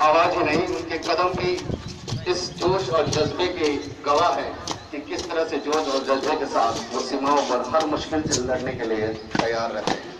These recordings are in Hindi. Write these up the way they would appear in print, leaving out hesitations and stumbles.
आवाज ही नहीं, उनके कदम की इस जोश और जज्बे के गवाह है कि किस तरह से जोश और जज्बे के साथ वो सीमाओं पर हर मुश्किल से लड़ने के लिए तैयार रहते हैं।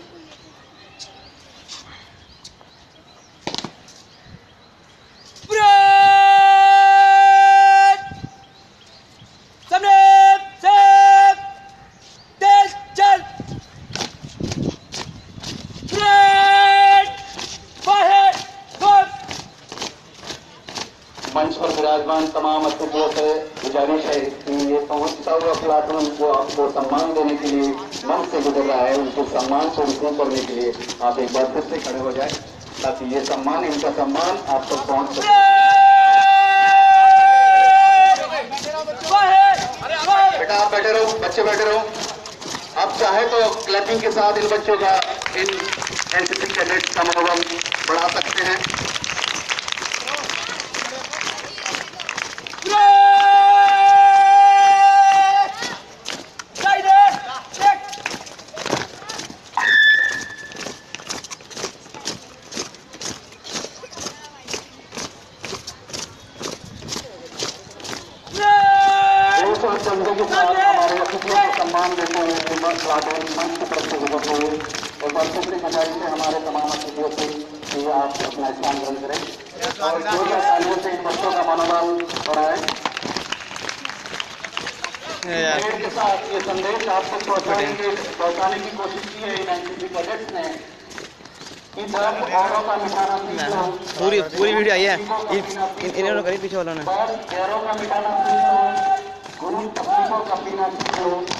मंच पर विराजमान तमाम अतिथियों से गुजारिश है कि ये पहुंचता हुआ प्लाटून जो आपको सम्मान देने के लिए मंच से गुजर रहा है, उनके सम्मान को रिसीव करने के लिए आप एक बार फिर से खड़े हो जाए ताकि ये सम्मान, इनका सम्मान आप तक पहुंच सके। बेटा आप बैठे रहो, बच्चे बैठे रहो। आप चाहे तो क्लैपिंग के साथ इन बच्चों का, इन एनसीसी कैडेट्स का मनोबल बढ़ा सकते हैं। हमारे अतिथियों को सम्मान देते हुए मंच की तरफ से गुजरते हुए एक बार फिर से गुजारिश है हमारे तमाम अतिथियों से कि आप अपना स्थान ग्रहण करें और जोरदार तालियों से इन बच्चों का मनोबल बढ़ाएं। के साथ ये संदेश आप तक पहुंचाने की कोशिश की है इन एनसीसी कैडेट्स ने कि जब औरों का मिटाना सीखो, पूरी वीडियो आई है इन्होंने करी पीछे वालों ने, पैरों का मिटाना सीखो, गुरु तकलीफों का पीना सीखो।